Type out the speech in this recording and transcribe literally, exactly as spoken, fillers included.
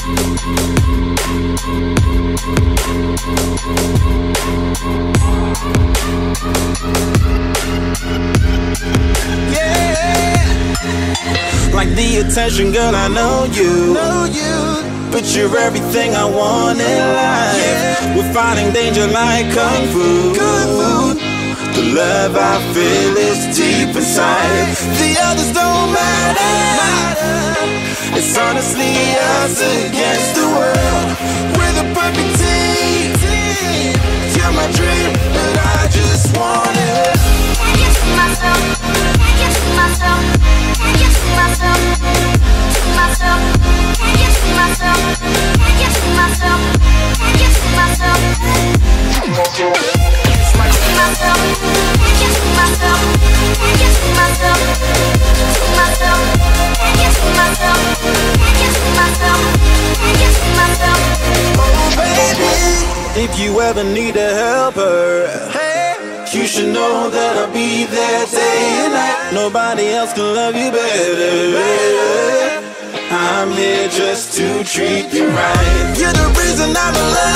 Like the attention, girl, I know you. Know you. But you're everything I want in life. Yeah. We're fighting danger like kung fu. Kung fu. The love I feel is deep inside. The others don't matter. It's honestly us against the world. We're the perfect team. You're my dream, but I just want it. Can you see myself? Can you see myself? Can you see myself? See myself? Can you see myself? Can you see myself? Can you see myself? See myself? Can you see myself? Can you see myself? See myself? Can you see myself? Can you see myself? Can you see myself? Oh baby, if you ever need a helper, hey, you should know that I'll be there day and night. Nobody else can love you better. I'm here just to treat you right. You're the reason I'm alive.